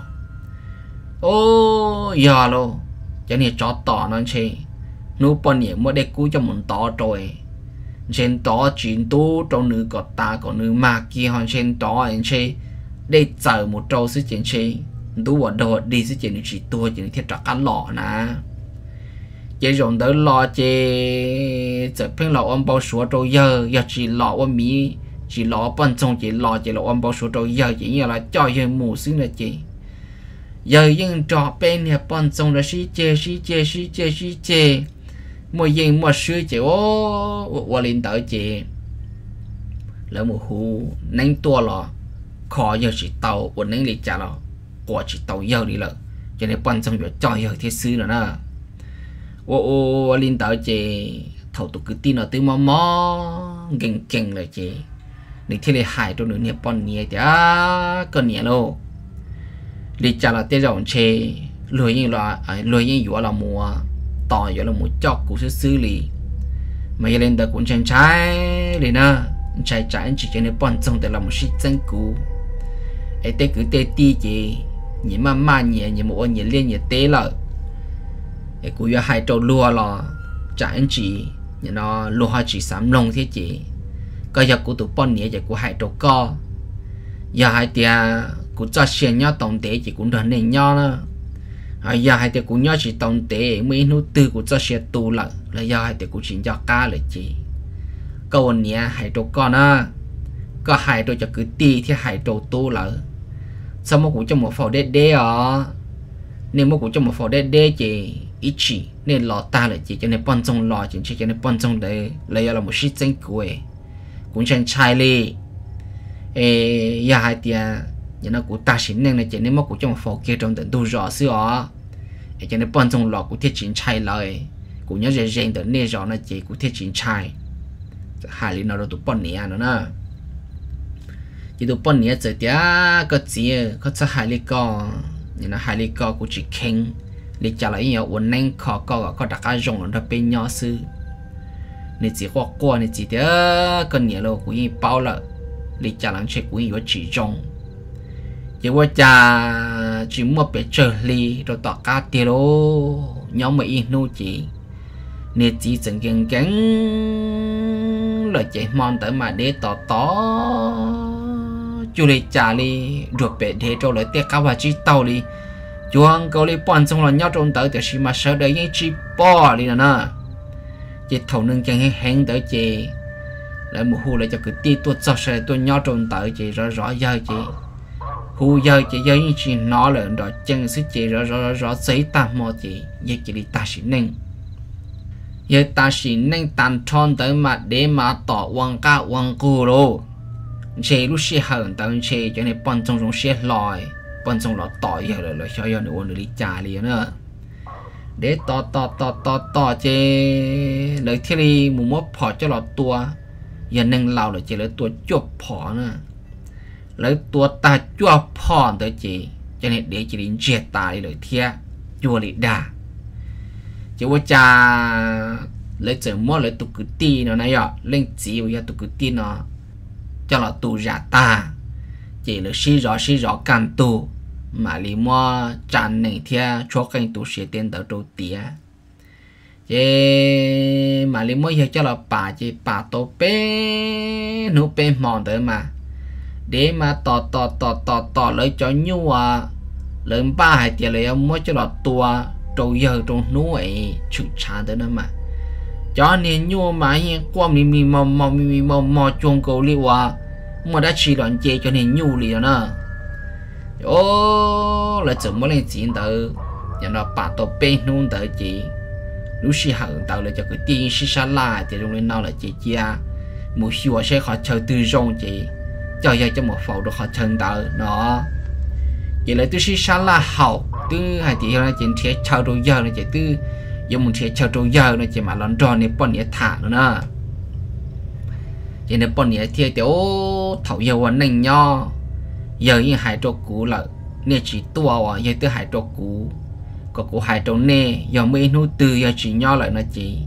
ô giờ luôn cho nên cho tỏ nó chơi nụ bọn nhỉ mới để cú cho mình tỏ rồi trên tỏ chuyện tu trong nữ có ta có nữ mà kia họ trên tỏ anh chơi để chờ một trâu sự chuyện chơi tu vào đầu đi sự chuyện chỉ tu chuyện thiết trả cá lọ nè chỉ dùng tới lò chỉ chỉ phèn lò ôm bao số trâu giờ giờ chỉ lò ôm mì chỉ lò bận trong chỉ lò chỉ lò ôm bao số trâu giờ chỉ như là cho giờ mù xíu là chỉ giờ nhưng trò bên này bận trong là xí chê xí chê xí chê xí chê mỗi dân mỗi xứ chỉ ô qua lên tới chỉ lỡ một hú nén tua lò khó giờ chỉ tàu của nén lịch trả lò của chỉ tàu giờ đi lợ cho nên bận trong cho giờ thiết xứ nữa nè ô ô lên tới chị thầu tụ cứ tin ở từ mò mò geng geng lại chị để thế này hại cho nửa niệm bọn nhẹ thì á còn nhẹ đâu lịch trả là tết rộng chê lười như là lười như dũa là mùa tỏi dũa là mùa chọc của sư sư lì mà lên tới cũng chân trái liền nè trái trái chỉ cho nên bọn trong để làm một sự chân cũ ấy tết cứ tết ti chị nhẹ mà mà nhẹ nhẹ một nhẹ liên nhẹ tê lợi cú giờ hai trâu lúa là trái chỉ nó lúa chỉ sắm lông thế chị cái giờ cú tụ bọn nhẹ giờ cú hai trâu co giờ hai tia cú cho xe nhau tổng tế chỉ cũng đơn nên nhau nữa giờ hai tiệc cũng nhớ chỉ tông tế mấy nút tư của cho xe tu lợ là giờ hai tiệc cũng chỉ cho cá là chỉ câu nhẹ hai đồ con á có hai đồ cho cứ ti thì hai đồ tu lợ sao mà cũng cho một phẩu đê đê à nên mà cũng cho một phẩu đê đê chỉ ít chỉ nên lọ ta là chỉ cho nên bận trong lọ chỉ cho nên bận trong đấy lấy là một shit chân quê cũng chân trai li ê giờ hai tiệc giờ nó cũng ta xin nên là chỉ nên mà cũng cho một phẩu kia trong tận tu rõ xưa cho nên bận trong lọ cũng thiết chính trai lời cũng nhớ rèn rèn được nên rõ là chỉ cũng thiết chính trai hai lý nào đó tụ bận nhẹ nữa nè chỉ tụ bận nhẹ giờ tiệc có gì có sao hai lý co nhưng là hai lý co cũng chỉ khen lý trả lại nhiều uốn nén khó co có đặc cái rồng nó bên nhỏ sư nên chỉ qua qua nên chỉ tiệc còn nhiều lâu cũng bao lợ lý trả lại chuyện cũng có chỉ rồng chỉ qua cha chỉ mua bé chờ lý rồi tọt cá tiêu lô nhóm mấy nô chỉ nên chỉ dần dần gắn lời chạy mòn tới mà để tỏ tỏ chú lý trả lý rồi bé để cho lời tiếc cao và chỉ tàu lý chuông câu lý bọn xong là nhau trong tới thì chỉ mà sợ đấy những chỉ bỏ lý nè chỉ thầu nâng chân hay hẹn tới chị lại một hù lại cho cứ ti tuột cho xe tôi nhau trong tới chị rõ rõ giờ chị hù giờ chị giờ những chị nó lợn rồi chân sức chị rõ rõ rõ giấy ta mò chị giờ chị đi ta chỉ nên giờ ta chỉ nên tàn tròn tới mà để mà tỏ quăng cá quăng cù rồi chị lúc xe hận tới chị cho nên bọn trong trong xe lòi bọn trong nó tỏ giờ rồi rồi cho giờ nữa ôn đi trả liền nữa để tỏ tỏ tỏ tỏ tỏ chị lấy thiết đi một mốt phỏ cho nó tua giờ nên lao là chị lấy tua chụp phỏ nữa lấy tua ta chụp phỏ tới chị cho nên để chị đến chết ta đi lấy thiết chua đi đà chỉว่าจะlấy chữ mua lấy tụ cứ ti nó này ạ lên chỉ với tụ cứ ti nó cho là tụ giả ta chỉ là xí rõ xí rõ can tụ mà li mua tràn này thia cho cái tụ sẽ tiền đầu đầu tía chỉ mà li mua giờ cho là bà chỉ bà tổ bé nụ bé mòn tới mà để mà tọt tọt tọt tọt tọt lấy cho nhu à lấy ba hai tiền lấy mua cho là tua trâu giờ trong núi chụp chán tới nó mà cho nên nhua mà hiện qua mi mi mò mò mi mi mò mò chuông cầu liu à mà đã chỉ đoạn chơi cho nên nhu liền nữa ô là chừng mới lên chuyện tới giờ nó bắt đầu bên nung tới chị lúc xí hận tới là cho cái tiền xí xa la thì trong lên nào là chị chia một xíu sẽ họ chờ từ rong chị cho giờ cho một phẩu được họ chân tới nó vậy là tôi xí xa la hậu tư hai chị là chuyện thiệt chào đồ giờ là chị tư dùng một thiệt chào đồ giờ là chị mà lần tròn này bọn nhẹ thả nữa nè chị này bọn nhẹ thiệt tiểu thầu giờวันnày nho giờ như hai trâu cũ là nè chỉ tua à giờ tư hai trâu cũ có cũ hai trâu nè giờ mấy nô từ giờ chỉ nho lại là chị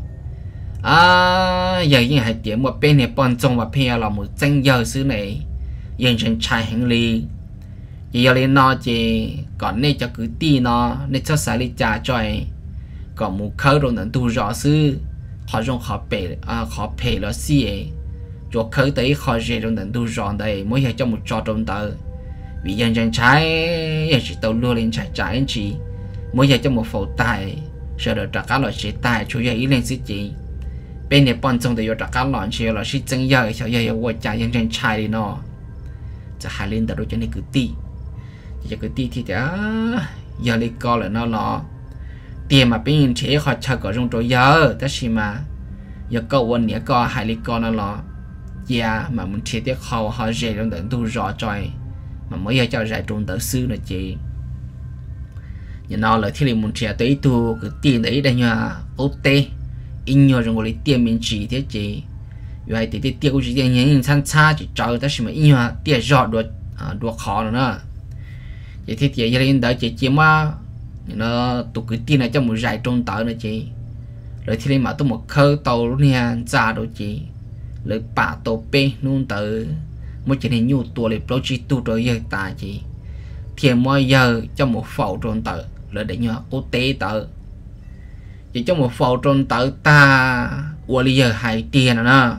à giờ như hai tiếng một bên này bọn trong và phe là một danh giờ xứ này giờ chân trai hành lý giờ lên nó chỉ còn nên cho cứ ti nó nên cho xài đi trả cho ấy còn một khâu rồi nên tu rõ sư họ dùng họ bể à họ bể là gì ấy cho khâu tới họ dễ rồi nên tu rõ đây mới hay cho một trò trong tờ vì dân dân trái chỉ tàu lừa lên trái trái anh chị mới hay cho một phẫu tài sau đó trả cá loại chế tài chủ yếu ý lên sự chị bên này bọn trong đây trả cá loại chế là sự chân giờ sau giờ qua trả dân dân trái đi nóจะหาเล่นแต่โดยจะในคือตีจะคือตีที่จะอย่าเลยก็เลยnó nó tiền mà bên chế họ chờ có trong chỗ giờ tất nhiên mà giờ câu vấn đề có hai lý con nó nó yeah mà muốn chế tiếc họ họ dễ trong tận tu rõ trời mà mới giờ cho giải trong tận sư là chị giờ nó là thì muốn chế tới tu cái tiền đấy đây nha ok in nhiều trong cái tiền mình chỉ thế chị vậy thì tiêu của chị tiền những thanh xa chỉ chờ tất nhiên mà in nhiều tiền rõ được được khó nữa vậy thì chị gia đình đợi chị chỉ mà nó tụ cái tiền này cho một giải trong tờ nữa chị rồi thì lên mà tôi một khơi tàu nha ra đâu chị rồi bà tàu pe luôn tờ một chuyện này nhiều tuổi để project tu rồi giờ ta chị thì mỗi giờ cho một phẩu trong tờ rồi để nhớ ô tế tờ chỉ cho một phẩu trong tờ ta qua bây giờ hai tiền nữa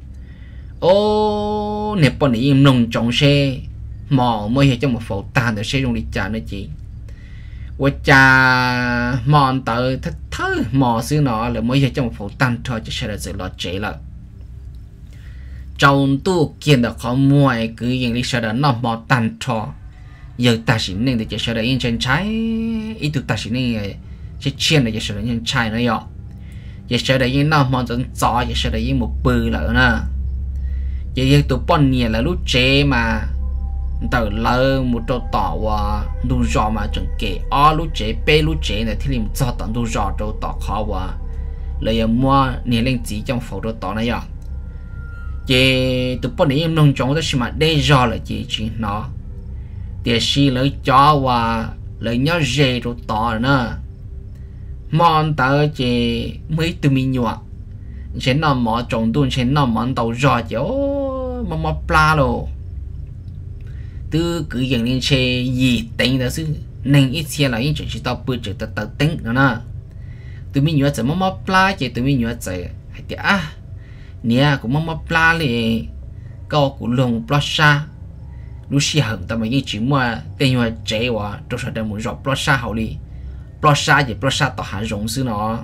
ô nè bọn này im nồng trong xe mò mới cho một phẩu ta để xe trong đi trả nữa chị 我家忙到他他忙死了，了每一种负担他就晓得就落ใจ了。trong tu kiến được khó muội cứ những lý sợ đó nó mò tan cho giờ ta chỉ nên để cho sợ đó yên trên trái ít tu ta chỉ nên chỉ chiên để cho sợ đó yên trái nó yo giờ sợ đó yên nó mò chân gió giờ sợ đó yên một bự lỡ nè giờ giờ tu bọn nhẹ là lúc chế mà từ lỡ một trâu tỏ và đu giò mà chẳng kể ở lúc chế bê lúc chế này thì mình cho tận đu giò trâu tỏ khó và lấy mua nhẹ lên chỉ trong phố trâu tỏ này yo chị tụi bọn này nông trồng đó chỉ mà đe dọa là chị chị nó để xí lấy cho và lấy nhau dễ rồi tỏ nữa món tao chị mấy tụi mình nhọ chị nó mỏ trồng tuôn chị nó món tàu dọa chứ mà mà pla rồi từ cứ dừng lên xe gì tính đó chứ nên ít xe là những chuyện chỉ tao bự chỉ tao tao tính nữa nè tụi mình nhọ chỉ mà mà pla chị tụi mình nhọ chỉ hay tiếc à nè cũng mong mong pla lì câu cũng lồng pla sa lúc xí hận tao mà như chỉ mua tên như chế wa trong thời điểm muốn rõ pla sa hậu lì pla sa gì pla sa tao hạ rộng xứ nó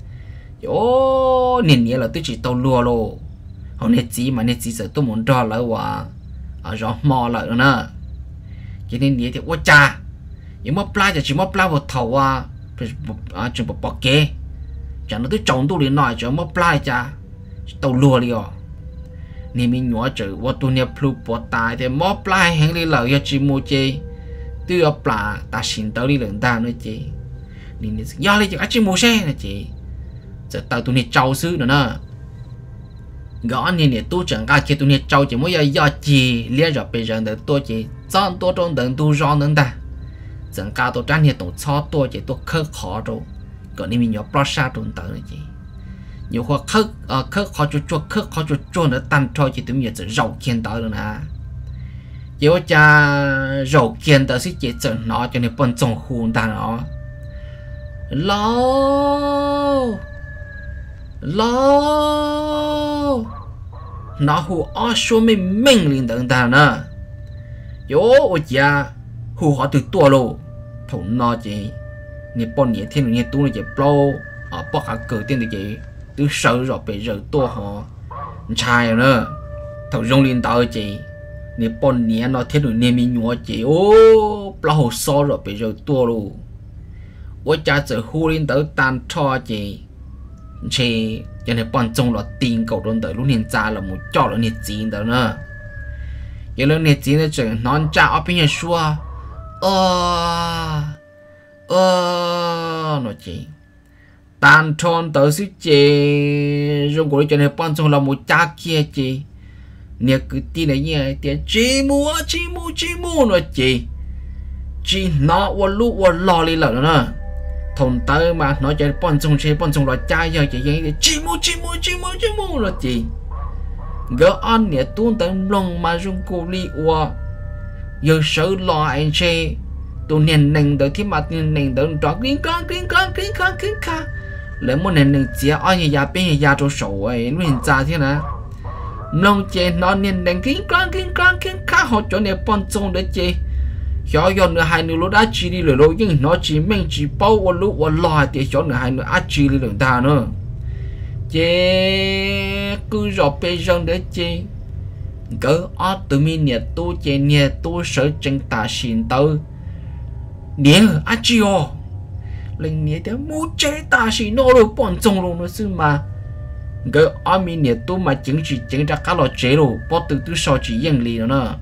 ô nền nè là tôi chỉ tao lùa lô họ nè chỉ mà nè chỉ sợ tôi muốn rõ lại wa ở rõ mò lại nữa cho nên nè thì quá cha nhưng mà pla chỉ mà pla vào thầu à à chừng bỏ kê chẳng nó tôi trồng tôi liền nói cho mà pla cha tàu lùa đi à nè mình nhớ chữว่าตัวเนี่ยพลุปวดตายแต่มอปลายแห่งเลยเหล่าอย่าจีโมเจตัวปลาตาสินเตาลีเหลืองตาด้วยเจนี่นี่ย่อเลยจากจีโมเช่นะเจจะเตาตัวเนี่ยเจ้าซื้อนะนะก็อันนี้เนี่ยตัวจังการเกี่ยวตัวเนี่ยเจ้าจีโมย่าย่าจีเลี้ยจะเป็นอย่างเดิมตัวเจจ้องตัวตรงเดิมตัวร้อนนั่นแต่จังการตัวจ้างเนี่ยต้องชอบตัวเจตัวเคอะขอตัวก็นี่มีหยอปลาชาตรงเตาเลยเจnhiều khoa khớp khớp khó cho cho khớp khó cho cho nó tan thôi chỉ tụi mình chỉ rau kiên tới rồi nè nếu cha rau kiên tới sẽ chỉ chọn nó cho nên bọn trồng hùn ta nó lo lo nó hù ở số mình mình liền等ta nè nếu cha hù họ từ tua lô thủng nó chỉ nhật bọn nhật thiên nhật tu nó chỉ blow ở bắc hà cử tiên được chỉ tôi sợ rồi bị rơi tua họ trai nữa thầu rong liên tao chị nếu bọn nhẹ nó thế rồi nên mình nhua chị ô bao hồ so rồi bị rơi tua luôn ôi cha sợ hu liên tao tan cho chị chị cho nên bọn trong là tiền cầu đơn tới lúc nên cha là một cho là nhiệt chín đó nữa giờ lúc nhiệt chín nó chỉ non cha ở bên nhà xua ơ ơ nó chị tan tròn tới xí chê rồi của cho nên bọn trong là một cha kia chị nè cứ tin này như thế chị mua chị mua chị mua rồi chị chị nó qua lúc qua lò đi lợn nữa thùng tới mà nói cho bọn trong xe bọn trong là cha giờ chị vậy chị mua chị mua chị mua chị mua rồi chị gỡ ăn nè tuôn tới lòng mà dùng cô đi qua giờ sợ lo anh xe tôi nền nền tới thì mà nền nền tới đó kinh con kinh con kinh con kinh con lấy một nền nền chia ở nhà nhà bên nhà cho sầu ấy nó hiện ra thế nào nông chế nó nền nền kinh con kinh con kinh con họ cho nên bọn trong đấy chế cho cho nữa hai nữa đã chỉ đi rồi đâu nhưng nó chỉ mình chỉ bao qua lúc qua lo thì cho nữa hai nữa ăn chỉ đi được ta nữa chế cứ rồi bây giờ đấy chế cỡ ở từ mình nhà tôi chế nhà tôi sợ chân ta xin tới nhớ ăn chỉ ô lần này thì mua chế ta xin nó rồi bọn trong luôn nó xứ mà cỡ ở mình nhà tôi mà chứng chỉ chứng ra cá lò chế rồi bỏ từ từ sau chỉ yên lì nữa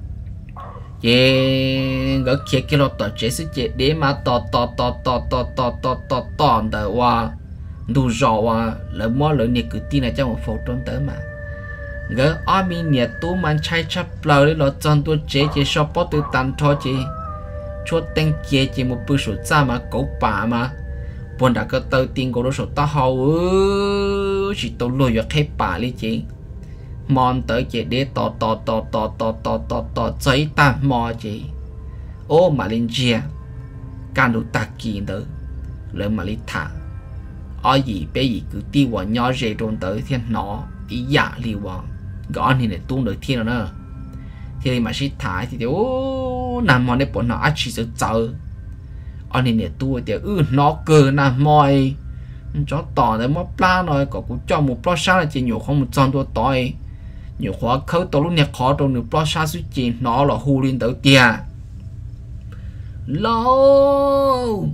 chế gỡ kia kia lò tỏ chế sức chế để mà tỏ tỏ tỏ tỏ tỏ tỏ tỏ tỏ tỏ đời qua đủ rõ qua lỡ mua lỡ nhiệt cứ tin là trong một phố trốn tới mà gỡ ở mình nhiệt tú man chạy chấp lờ để lọ chọn tôi chế chế shop bỏ từ tàn thôi chế cho tên kia chế một bữa số ra mà cậu bà mà buồn đã có tao tiền của nó số tao hậu chỉ tao lôi vào cái bà đi chế mòn tới chế để tỏ tỏ tỏ tỏ tỏ tỏ tỏ tỏ giấy ta mò chế ô mà lên chia can đủ tạc kỳ tới lỡ mà đi thả ở gì bé gì cứ tiêu vào nhỏ rẻ trốn tới thiên nó ý giả liều vào gõ thì để tung được thiên nữa thì mà sĩ thái thì ô nằm mòn để bọn nó chỉ sự chờ anh này nè tua thì ừ nó cơ na mồi cho tỏ đấy mà pla rồi có cũng cho một pla sa là chỉ nhiều không một trăm tua tỏi nhiều khó khâu tôi lúc này khó đâu nữa pla sa suy chỉ nó là hu lên tới tia lâu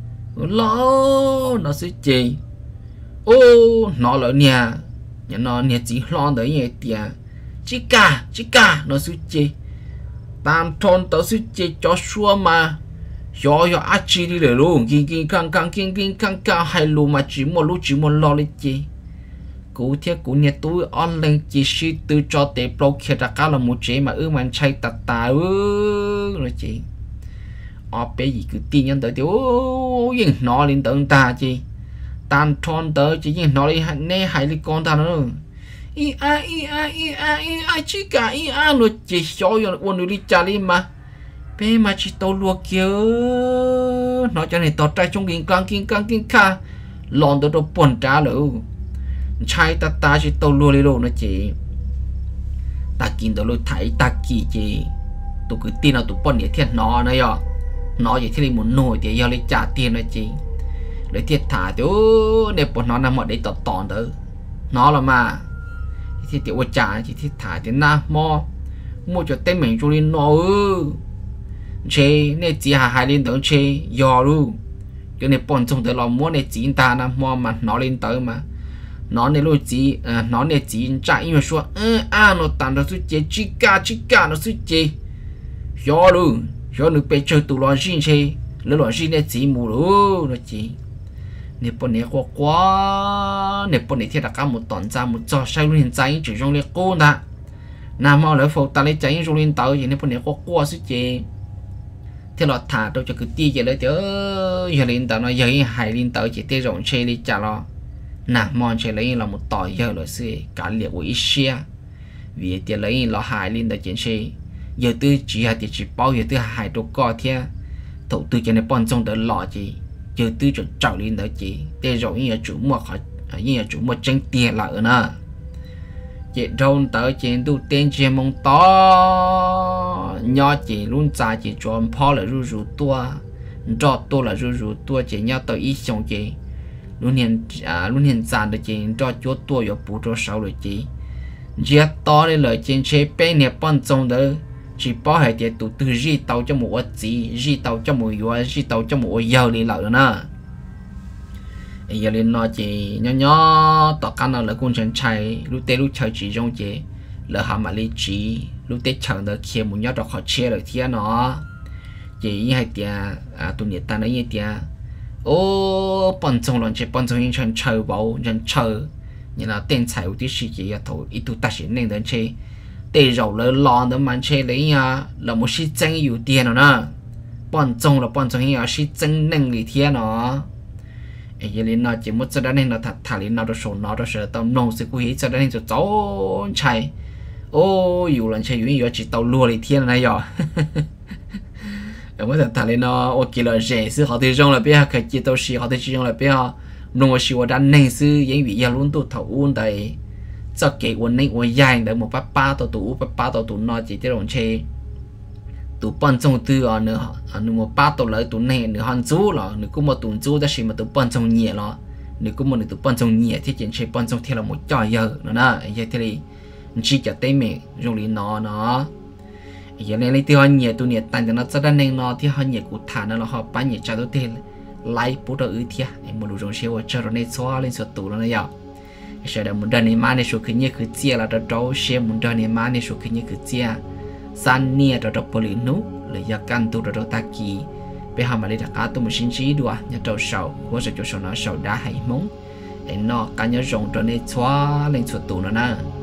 lâu nó suy chỉ ô nó là nhà nhà nó nhà chỉ lo tới nhà tia chỉ cả chỉ cả nó suy chỉ tam thôn tới suy chỉ cho xua mà yo yo a chi đi rồi luôn kinh kinh căng căng kinh kinh căng căng hay luôn mà chỉ một lúc chỉ một lo lên chi cú thiết cú nhẹ túi on lên chỉ suy tư cho tế pro kia đặt cá là một chế mà ư mình chạy tạt tà ư rồi chị ở bé gì cứ tin nhân tới tiểu gì nó lên tới ta chi tan thon tới chỉ gì nó đi nè hay đi con ta nữa i a i a i a i a chỉ cả i a rồi chỉ cho yo uốn đi trả đi mà bé mà chỉ tàu lúa kia nó cho này tàu trai trong kinh căng kinh căng kinh kha lòn tới đâu bẩn trả luôn trai ta ta chỉ tàu lúa đi luôn nó chị ta kinh tàu lúa thấy ta kỳ chị tụi cứ tin là tụi bẩn để thiệt nó này à nó chỉ thì muốn nổi thì giờ lấy trả tiền rồi chị lấy thiệt thả chứ để bọn nó nằm ở đây tập tòn tới nó là mà thì tiểu trả chỉ thiết thả tiền na mo mua cho tên mình cho lên nó ư chế nên chỉ hà hai lên tới chế do luôn cái này bọn chúng tới lòng muốn này chỉ ta na mo mà nó lên tới mà nó này luôn chỉ nó này chỉ chạy nhưng mà说嗯啊nó tạm được chế chỉ cả chỉ cả nó chế do luôn do nó bị chơi tụ lo gì chế lỡ lo gì này chỉ mù luôn nó chỉ nếu bọn này quá quá nếu bọn này thì là cả một tuần ra một trò sai luôn hiện tại chỉ trong lấy cô ta nam mau lấy phụ ta lấy cháy trong lên tàu thì nếu bọn này quá quá sự chế thì là thả đâu cho cứ ti vậy đấy chứ giờ lên tàu nó giờ hay lên tàu chỉ tê rộng chơi đi trả lo nè mòn chơi lấy là một tỏi giờ là sự cả liệu của ít xe vì tiền lấy là hại lên tàu chuyện chơi giờ tư chỉ là chỉ bao giờ tư hại đâu có thế thủ tư cho nên bọn trong tàu lọ gì giờ tư chuẩn trào lên đó chị tê rồi như là chủ một họ như là chủ một tranh tiền lại nữa chị rôn tới trên tu tên trên mông to nhỏ chị luôn trả chị chọn phó là ru ru tua cho tôi là ru ru tua chị nhau tới ít xong chị luôn hiện à luôn hiện sản được chị cho chúa tua ở bù cho sáu rồi chị chị to lên lời trên chế bé nè bọn trong đó chỉ bảo hệ để tụi từ gì tàu cho một gì gì tàu cho một giờ gì tàu cho một giờ đi lại nữa giờ lên nó chỉ nhỏ nhỏ tọt căn nào là con chân chạy lúc tết lúc chơi chỉ trong chế là hàm mà lấy chỉ lúc tết chẳng được kia một nhát đọc họ che rồi thiên nó chỉ như hai tia à tụi nhiệt ta nói như tia ô bọn trong lần chơi bọn trong những chân chơi bảo chân chơi như là tên chạy của tí sĩ chỉ là thầu ít tụi ta sẽ nên đến chơi để rồi lỡ lon đó mà chơi lấy nha là một sĩ chân ưu tiên rồi nè bọn trong là bọn trong những sĩ chân năng lý thiên nó giờ lên nó chỉ một giờ đó nên là thật thà lên nó đó số nó đó sẽ tao nông sự quý giờ đó nên cho cháu chạy ô dù lần chơi dù chỉ tao lùa lý thiên này rồi mới thật thà lên nó ok là rẻ sư họ thấy trong là biết cái chỉ tao xí họ thấy trong là biết nông sĩ họ đang nên sư những vị giờ luôn tụt thầu uốn tại cho cái quân này quân dài để một bát ba tàu tủ bát ba tàu tủ nó chỉ tới đồng chơi tụ bọn trong tư ở nữa ở nữa một ba tàu lấy tụ này nữa hàng chú là nữa cũng một tụ chú đã xí mà tụ bọn trong nhẹ nó nữa cũng một nữa tụ bọn trong nhẹ thì chuyện chơi bọn trong thì là một trò giờ nữa nè giờ thì chỉ cho tay mẹ dùng lý nó nó giờ này lấy tiêu hàng nhẹ tụ nhẹ tan cho nó rất là nên nó thì hàng nhẹ cụ thả nó là họ bán nhẹ cho tụ tiền lấy bút đầu ư thia em một đồ chơi và chơi rồi này xóa lên sửa tụ nó này giờ giờ đó muốn đàn này mà này số khi nhẹ cứ chia là đó đâu xe muốn đàn này mà này số khi nhẹ cứ chia san nia đó đó boli nú là do căn tu đó đó ta kỳ bây giờ mà đi đặt cá tu một sinh trí đùa nhà trâu sầu hoặc là cho sầu nó sầu đá hay mống để nó cá nhớ rồng cho nên xóa lên chuột tù nó nè